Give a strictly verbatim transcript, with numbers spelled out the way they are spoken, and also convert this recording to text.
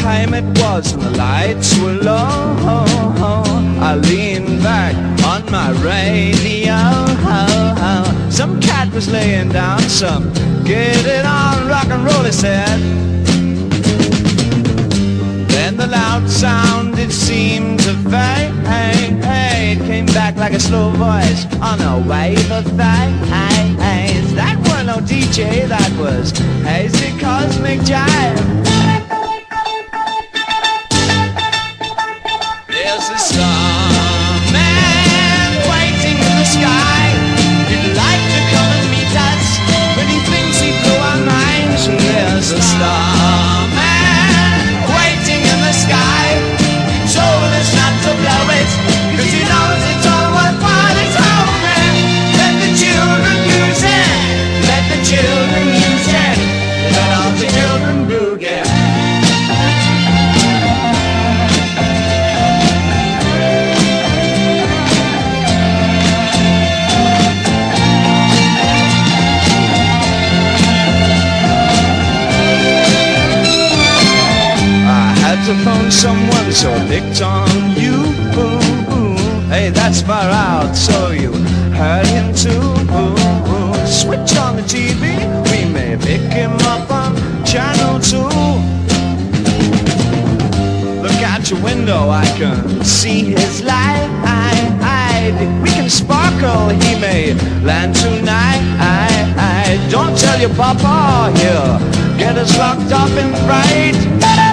time it was and the lights were low, I leaned back on my radio. Some cat was laying down some get it on rock and roll, he said. Then the loud sound, it seemed to fade. Came back like a slow voice on a wave of haze. That was no D J, that was hazy cosmic jive. There's a starman waiting in the sky. He'd like to come and meet us, but he thinks he'd blow our minds. And there's a starman waiting in the sky. He told us not to blow it, cause he knows it's all worthwhile. It's over. Let the children use it. Let the children use it. Let all the children boogie. To phone someone, so I picked on you. Hey, that's far out, so you heard him too. Switch on the T V, we may pick him up on channel two. Look out your window, I can see his light. We can sparkle, he may land tonight. Don't tell your papa, he'll get us locked up in fright.